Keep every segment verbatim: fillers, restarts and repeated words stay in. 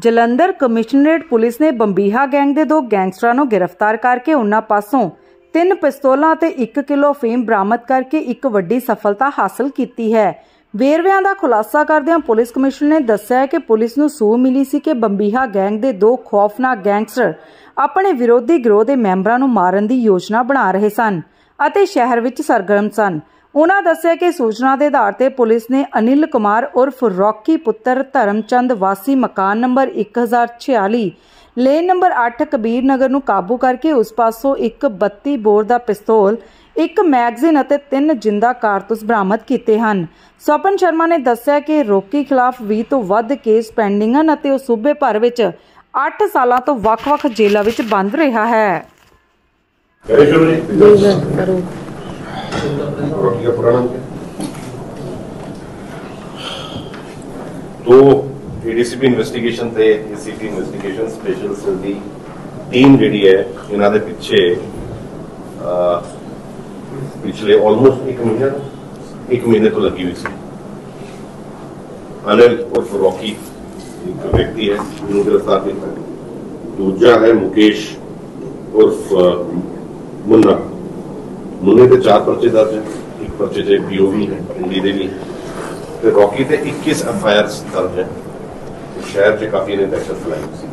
Jalandhar commissionerate police ਨੇ Bambiha gang ਦੇ ਦੋ ਗੈਂਗਸਟਰਾਂ ਨੂੰ गिरफ्तार करके उन्हां पासों तीन पिस्तौलां ते एक किलो अफीम बरामद करके एक वड्डी सफलता हासिल की है। वेरविਆਂ ਦਾ खुलासा करदिआं पुलिस कमिश्नर ने दस्सिआ कि पुलिस नूं सूह मिली सी कि ਬੰਬੀਹਾ गैंग के दो खौफनाक गैंगस्टर अपने विरोधी गिरोह के मैंबरां नूं मारन की योजना बना रहे सन अते शहर विच सरगर्म सन। उन्होंने दस्सिआ कि सूचना के आधार पर पुलिस ने अनिल कुमार उर्फ रॉकी पुत्र धर्मचंद वासी मकान नंबर एक हज़ार छियाली लेन नंबर अठ कबीर नगर नूं काबू करके उस पासों एक बत्ती बोर का पिस्तौल, एक मैगजीन और तीन जिंदा कारतूस बरामद किए हैं। स्वपन शर्मा ने दस्सिआ कि रॉकी खिलाफ बीस तो वध केस पेंडिंग हैं और सूबे भर में अठ साल तो वख-वख जेलों में बंद रहा है। तो एडीसीपी इन्वेस्टिगेशन ते एसीपी इन्वेस्टिगेशन स्पेशल सेल दी टीम जिहड़ी है इन्हां दे पिछे पिछले ऑलमोस्ट एक महीना एक महीने तो लगी हुई सी। अनिल उर्फ रॉकी एक व्यक्ति है जिन्होंने गिरफ्तार किया। दूजा है मुकेश उर्फ मुन्ना। मुन्ने ते चार पर्चे दर्ज है, एक पर्चे से पीओवी है हिंदी दे भी, ते रॉकी ते इक्कीस एफ आई आर दर्ज है। शहर से काफी ने दहशत फैलाई सी।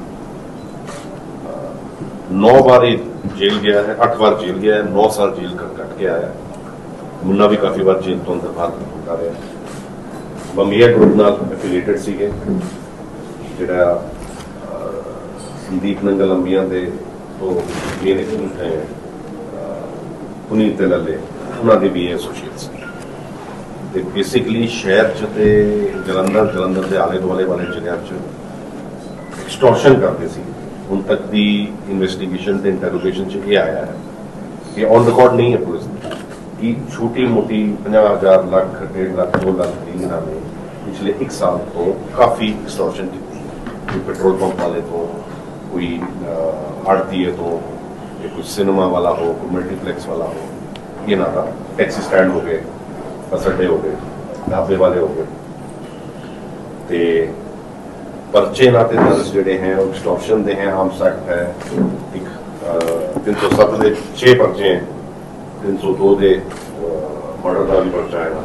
नौ बार जेल गया है, अठ बार जेल गया है, नौ साल जेल कट कट के आया है। मुन्ना भी काफी बार जेल तो अंदर बाहर होता रहा। ਬੰਬੀਹਾ ग्रुप नाल एफिलिएटेड सीगे जिहड़ा संदीप नंगल अंबिया दे तो मेन एक्टिविस्ट है पुनीत लल्ले उन्होंने दी भी एसोसीएट सी। ते बेसिकली शहर च ते जलंधर जलंधर के आले दुआले वाले जिलों च एक्सटॉर्शन करते सी। हुण तक दी इन्वेस्टिगेशन ते इंटरोगेशन च ये आया है ये ऑन रिकॉर्ड नहीं है पुलिस की छोटी मोटी पचास हजार लाख डेढ़ लाख दो लाख की इन्होंने पिछले एक साल तो काफ़ी एक्सटॉर्शन की। कोई पेट्रोल पंप वाले तो, कोई आड़ती है तो, या कोई सिनेमा वाला हो, कोई मल्टीप्लेक्स वाला हो, ये ना था। टैक्सी स्टैंड हो गए, बस अड्डे हो गए, ढाबे वाले हो गए। ते परचे नाते दर्ज जोड़े हैं एक्सटॉर्शन दे हैं। आर्म्स एक्ट है एक तीन सौ सत्त के छे परचे हैं, तीन सौ दो के मर्डर का भी पर्चा है।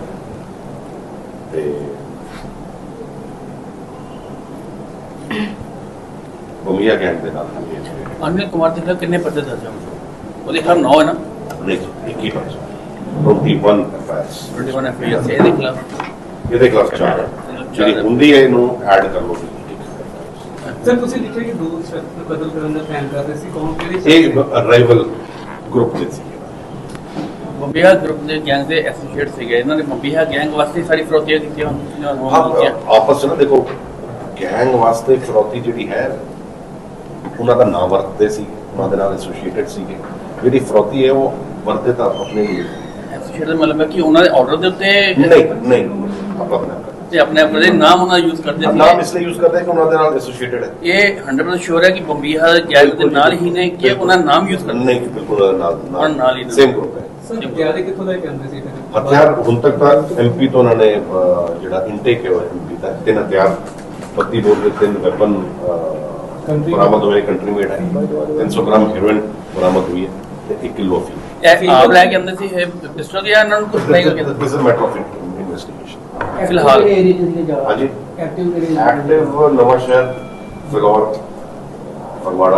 ਬੰਬੀਹਾ गैंग के नाल अनिल कुमार के खिलाफ कितने पर्चे दर्ज हैं? ਉਹਦੇ ਖਿਲਾਫ नौ है ना? नहीं, एक ही पर्चा इक्कीस एफ आई आर इक्कीस एफ आई आर से ਇਹਦੇ ਖਿਲਾफ ਇਹਦੇ ਖਿਲਾਫ ਚਾਰ ਹੈ। ਜਿਹੜੀ ਹੁੰਦੀ ਹੈ ਇਹਨੂੰ ਐਡ ਕਰ ਲਓ। ਸਰ ਤੁਸੀਂ ਲਿਖਿਆ ਕਿ ਦੋ ਸ਼ਖਸ ਨੂੰ ਕਤਲ ਕਰਨ ਦਾ ਪਲਾਨ ਕਰ ਰਹੇ ਸੀ, ਕੌਣ ਕਿਹੜੇ? ਇਹ ਰਾਈਵਲ ਗਰੁੱਪ ਦੇ ਸੀ। ਬੰਬੀਹਾ ਗਰੁੱਪ ਦੇ ਗੈਂਗ ਦੇ ਐਸੋਸੀਏਟ ਸੀਗੇ। ਇਹਨਾਂ ਨੇ ਬੰਬੀਹਾ ਗੈਂਗ ਵਾਸਤੇ ਸਾਰੀ ਫਰੋਤੀਆਂ ਕੀਤੀਆਂ ਹੁੰਦੀਆਂ। ਆਪਸ ਵਿੱਚ ਨਾ ਦੇਖੋ ਗੈਂਗ ਵਾਸਤੇ ਫਰੋਤੀ ਜਿਹੜੀ ਹੈ ਉਹਨਾਂ ਦਾ ਨਾਮ ਵਰਤਦੇ ਸੀ, ਉਹਨਾਂ ਦੇ ਨਾਲ ਐਸੋਸੀਏਟਡ ਸੀਗੇ। ਜਿਹੜੀ ਫਰੋਤੀ ਹੈ ਉਹ ਵਰਤੇ ਤਾਂ ਆਪਣੇ ਲਈ ਐਸੋਸੀਏਟ ਦਾ ਮਤਲਬ ਹੈ ਕਿ ਉਹਨਾਂ ਦੇ ਆਰਡਰ ਦੇ ਉੱਤੇ ਨਹੀਂ ਨਹੀਂ ਆਪਾਂ ਬਣਾ ਤੇ ਆਪਣੇ ਆਪਣੇ ਨਾਮ ਉਹਨਾਂ ਯੂਜ਼ ਕਰਦੇ ਸੀ। ਨਾਮ ਇਸ ਲਈ ਯੂਜ਼ ਕਰਦੇ ਕਿ ਉਹਨਾਂ ਦੇ ਨਾਲ ਐਸੋਸੀਏਟਡ ਹੈ। ਇਹ ਸੌ ਪ੍ਰਤੀਸ਼ਤ ਸ਼ੋਰ ਹੈ ਕਿ ਬੰਬੀਹਾ ਗੈਂਗ ਦੇ ਨਾਲ ਹੀ ਨੇ ਕਿ ਉਹਨਾਂ ਦਾ ਨਾਮ ਯੂਜ਼ ਕਰਦੇ? ਨਹੀਂ, ਬਿਲਕੁਲ ਨਾਲ ਨਾਲ ਹੀ ਸੇਮ ਗਰੁੱਪ ਹੈ। ਸਰ ਹਥਿਆਰ ਕਿੱਥੋਂ ਲੈ ਕੇ ਆਉਂਦੇ ਸੀ? ਹਥਿਆਰ ਹੁਣ ਤੱਕ ਤਾਂ ਐਮਪੀ ਤੋਂ ਉਹਨਾਂ ਨੇ ਜਿਹੜਾ ਇਨਟੇਕ ਹੈ ਉਹ ਐਮਪੀ ਦਾ ਤਿੰਨ ਹਥਿਆਰ ਬੱਤੀ ਬੋਰ ਦੇ ਤਿੰਨ ਵੈਪਨ बरामद हुए, कंट्री मेड है। तीन सौ ग्राम हेरोइन बरामद हुई है, एक किलो अफीम। आप लेके अंदर से पिस्टल या इन्होंने कुछ नहीं करके this is matter of investigation फिलहाल। हां जी, active Nawanshahr, Phillaur, Phagwara,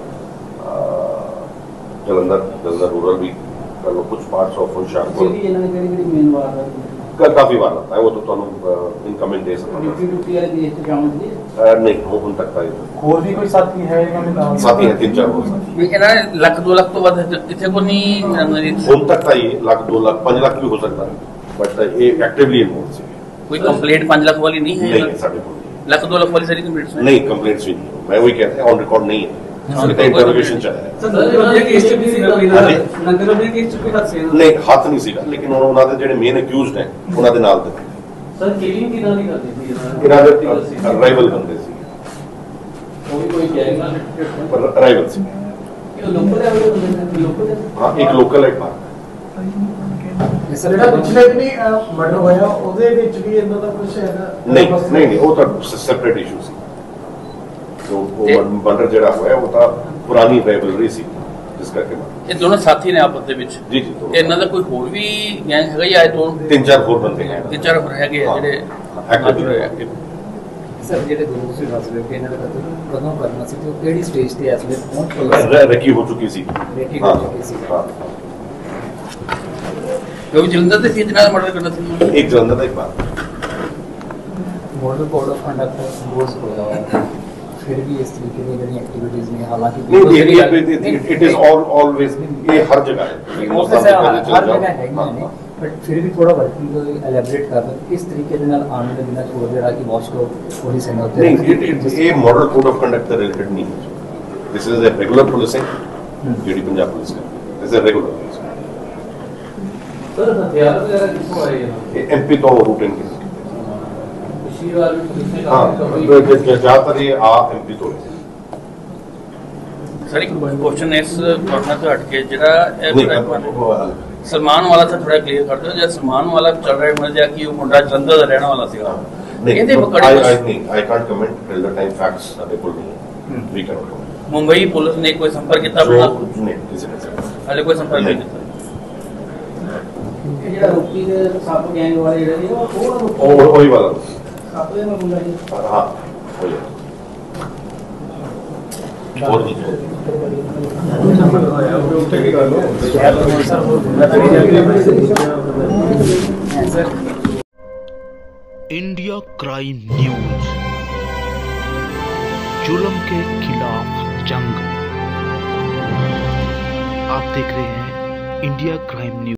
Jalandhar Jalandhar rural भी कर लो, कुछ पार्ट्स ऑफ होशियारपुर काफी बार आता है वो तो ਤੁਹਾਨੂੰ ਇਨਕਮਿੰਗ ਦੇ ਸਕਦਾ नहीं वो ਹੁਣ तक ਤਾਂ ਹੋਰ ਵੀ ਕੋਈ ਸਾਥੀ ਹੈ ਇਹਨਾਂ ਦੇ ਨਾਲ? ਸਾਥੀ ਹੈ ਤਿੰਨ ਚਾਰ ਹੋਰ ਸਾਥੀ। ਇਹਨਾਂ ਨੇ ਲੱਖ ਦੋ ਲੱਖ ਤੋਂ ਵੱਧ ਕਿਥੇ ਕੋ ਨਹੀਂ ਹੁਣ ਤੱਕ ਤਾਂ ਇਹ ਲੱਖ ਦੋ ਲੱਖ ਪੰਜ ਲੱਖ ਵੀ ਹੋ ਸਕਦਾ ਹੈ, ਬਟ ਇਹ ਐਕਟਿਵਲੀ ਇਨਵੋਲਵ ਸੀ। ਕੋਈ ਕੰਪਲੀਟ ਪੰਜ ਲੱਖ ਵਾਲੀ ਨਹੀਂ ਹੈ? ਨਹੀਂ, ਸਾਡੇ ਕੋਲ ਲੱਖ ਦੋ ਲੱਖ ਵਾਲੀ ਸਾਰੀ ਕੰਪਲੀਟ ਨਹੀਂ, ਕੰਪਲੀਟਸ ਵੀ ਨਹੀਂ। ਮੈਂ ਉਹੀ ਕਹਿੰਦਾ ਔਨ ਰਿਕਾਰਡ ਨਹੀਂ ਹੈ, ਇੰਟਰੋਗੇਸ਼ਨ ਚੱਲ ਰਿਹਾ। ਸਰ ਨੰਗਲ ਕੇਸ ਚ ਵੀ ਸੀਗਾ ਕੋਈ ਨਾ? ਨੰਗਲ ਦੇ ਕੇਸ ਚ ਕੋਈ ਹੱਥ ਸੀ? ਨਹੀਂ, ਹੱਥ ਨਹੀਂ ਸੀਗਾ, ਲੇਕਿਨ ਉਹਨਾਂ ਦੇ ਜਿਹੜੇ ਮੇਨ ਅਕਿਊਜ਼ਡ ਹੈ ਉਹਨਾਂ ਦੇ ਨਾਲ ਦੇ। ਸਰ ਕਿਲਿੰਗ ਕਿਹਨਾਂ ਦੀ ਕਰਦੇ ਸੀ? ਇਹਨਾਂ ਦੇ ਰਾਈਵਲ ਬੰਦੇ ਸੀ। ਕੋਈ ਕੋਈ ਗੈਂਗ ਨਾਲ ਪਰ ਰਾਈਵਲ ਸੀ। ਇਹ ਲੋਕਲ ਹੈ ਉਹ ਲੋਕਲ ਹੈ? ਹਾਂ, ਇੱਕ ਲੋਕਲ ਹੈ, ਇੱਕ ਬਾਹਰ। ਸਰ ਜਿਹੜਾ ਪਿਛਲੇ ਦਿਨੀ ਮਰਡਰ ਹੋਇਆ ਉਹਦੇ ਵਿੱਚ ਵੀ ਇਹਨਾਂ ਦਾ ਕੁਝ ਹੈਗਾ? ਨਹੀਂ ਨਹੀਂ ਨਹੀਂ, ਉਹ ਤਾਂ ਸੈਪਰੇਟ ਇਸ਼ੂ ਸੀ। तो वो मर्डर ਜਿਹੜਾ ਹੋਇਆ ਉਹ ਤਾਂ ਪੁਰਾਣੀ ਰਾਈਵਲਰੀ ਸੀ ਜਿਸ ਕਰਕੇ ਇਹ ਦੋਨੋਂ ਸਾਥੀ ਨੇ ਆਪਸ ਦੇ ਵਿੱਚ ਜੀ ਜੀ ਤੇ ਇਹਨਾਂ ਦਾ ਕੋਈ ਹੋਰ ਵੀ ਗੈਂਗ ਹੈਗਾ ਜਾਂ ਇਹ ਦੋ ਤਿੰਨ ਚਾਰ ਹੋਰ ਬੰਦੇ ਹੈ ਤਿੰਨ ਚਾਰ ਹੋਰ ਹੈਗੇ ਆ ਜਿਹੜੇ ਐਕਟਿਵ ਸਰ ਜਿਹੜੇ ਦੋ ਤੁਸੀਂ ਦੱਸ ਰਹੇ ਹੋ ਕਿ ਇਹਨਾਂ ਦਾ ਕਤਲ ਕਦੋਂ ਕਰਨਾ ਸੀ ਤੇ ਉਹ ਕਿਹੜੀ ਸਟੇਜ ਤੇ ਇਸ ਵੇਲੇ ਪਹੁੰਚ ਗਏ ਸੀ? ਰੈਕੀ ਹੋ ਚੁੱਕੀ ਸੀ ਰੈਕੀ ਹੋ ਚੁੱਕੀ ਸੀ। ਹਾਂ ਕਿਉਂਕਿ ਜਲੰਧਰ ਦੇ ਸੀ ਜਿਹਨਾਂ ਦਾ ਮਰਡਰ ਕਰਨਾ ਸੀ ਇੱਕ ਜਲੰਧਰ ਦਾ ਇੱਕ ਬਾਤ model code of conduct impose ਹੋਇਆ ਹੋਇਆ ਫਿਰ ਵੀ ਇਸ ਤਰੀਕੇ ਦੀਆਂ ਜਿਹੜੀਆਂ ਐਕਟੀਵਿਟੀਜ਼ ਨੇ ਹਾਲਾਂਕਿ ਇਟ ਇਜ਼ ਆਲ ਆਲਵੇਜ਼ ਇਹ ਹਰ ਜਗ੍ਹਾ ਹੈ ਹਰ ਜਗ੍ਹਾ ਹੈਗੀਆਂ ਨੇ ਬਟ ਫਿਰ ਵੀ ਥੋੜਾ ਵਰਕਿੰਗ ਐਲੈਬੋਰੇਟ ਕਰ ਦਿਓ ਕਿਸ ਤਰੀਕੇ ਦੇ ਨਾਲ ਆਉਣ ਦੇ ਬਿਨਾਂ ਛੋੜ ਜਿਹੜਾ ਕਿ ਵਾਸ਼ਕੋ ਪੁਲਿਸ ਨੇ ਉੱਤੇ ਨਹੀਂ ਇਹ ਮਾਡਲ ਕੋਡ ਆਫ ਕੰਡਕਟ ਦਾ ਰਿਲੇਟਡ ਨਹੀਂ ਹੈ this is a regular policing ਜਿਹੜੀ ਪੰਜਾਬ ਪੁਲਿਸ ਕਰਦੀ this is a regular sir ਹਥਿਆਰ ਵਗੈਰਾ ਕਿੱਥੋਂ ਆਏ ਇਹਨਾਂ ਇਹ ਐਮਪੀ ਤੋਂ ਰੂਟਿੰਗ ਕੀਤੀ ਸ਼ੀਵਾਲ ਪੁਲਿਸ ਨੇ ਹਾਂ ਜ਼ਿਆਦਾਤਰ ਇਹ ਆ ਐਮਪੀ ਤੋਂ ਸਰ ਇੱਕ ਕੁਐਸਚਨ ਇਸ ਕੋਰਨਰ ਤੋਂ ਹਟ ਕੇ ਜਿਹੜਾ ਸਲਮਾਨ ਵਾਲਾ ਤਾਂ ਥੋੜਾ ਕਲੀਅਰ ਕਰ ਦਿਓ ਜੇ ਸਲਮਾਨ ਵਾਲਾ ਚੱਲ ਰਿਹਾ ਮਰ ਜਾ ਕਿ ਉਹ ਮੁੰਡਾ ਜਲੰਧਰ ਦਾ ਰਹਿਣ ਵਾਲਾ ਸੀਗਾ ਇਹਦੇ ਪਕੜੇ ਆਈ ਨਹੀਂ I can't comment till the time facts ਸਾਡੇ ਕੋਲ ਨਹੀਂ ਵੀ ਕੈਨੋਟ ਮੁੰਬਈ ਪੁਲਿਸ ਨੇ ਕੋਈ ਸੰਪਰਕ ਕੀਤਾ ਆਪਣਾ ਨਹੀਂ ਕਿਸੇ ਨੇ ਹਲੇ ਕੋਈ ਸੰਪਰਕ ਨਹੀਂ ਕੀਤਾ ਜਿਹੜਾ ਰੋਕੀ ਦੇ ਸੱਪ ਗੈਂਗ ਵਾਲੇ ਜਿਹੜੇ ਉਹ ਉਹ ਉਹੀ ਵਾਲਾ ਸੱਪ ਦੇ ਨਾਲ ਮੁੰਡਾ ਜੀ ਹਾਂ ਹੋਈ ਹੋਰ ਜੀ इंडिया क्राइम न्यूज, जुल्म के खिलाफ जंग। आप देख रहे हैं इंडिया क्राइम न्यूज।